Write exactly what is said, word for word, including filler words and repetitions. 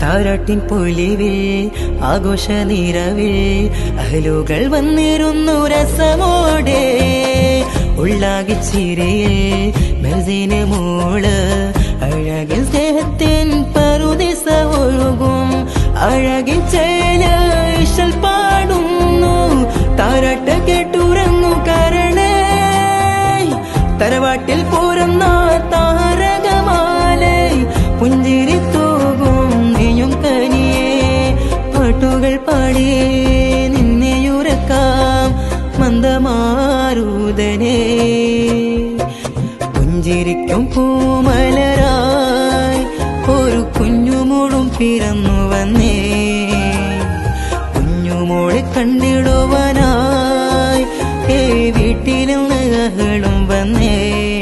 താരാട്ടിൻ പൊലിവിൽ ആഘോഷ നിറവിൽ അഹലുകൾ വന്നിരുന്നു രസമോടെ ഉള്ളാകി ചിരിയിൽ മെർസിന് മോള് അഴകിൽ സ്നേഹത്തിൻ പറുദിസ ഒഴുകും അഴകിൽ ചേലൽ പാടുന്നു താരാട്ട് കേട്ടുറങ്ങു കരണേ തറവാട്ടിൽ പോരുന്ന താരകമാലേ പുഞ്ചിരി തൂകും നീയും കനിയേ പാട്ടുകൾ പാടിയേ നിന്നെയുറക്കാം മന്ദമാരുതനേ പുഞ്ചിരിക്കും പൂമലരായി ഒരു കുഞ്ഞുമോളും പിറന്നു വന്നേ കുഞ്ഞുമോളെ കണ്ടിടുവാനായി ഏ വീട്ടിൽ നിന്ന് അഹളും വന്നേ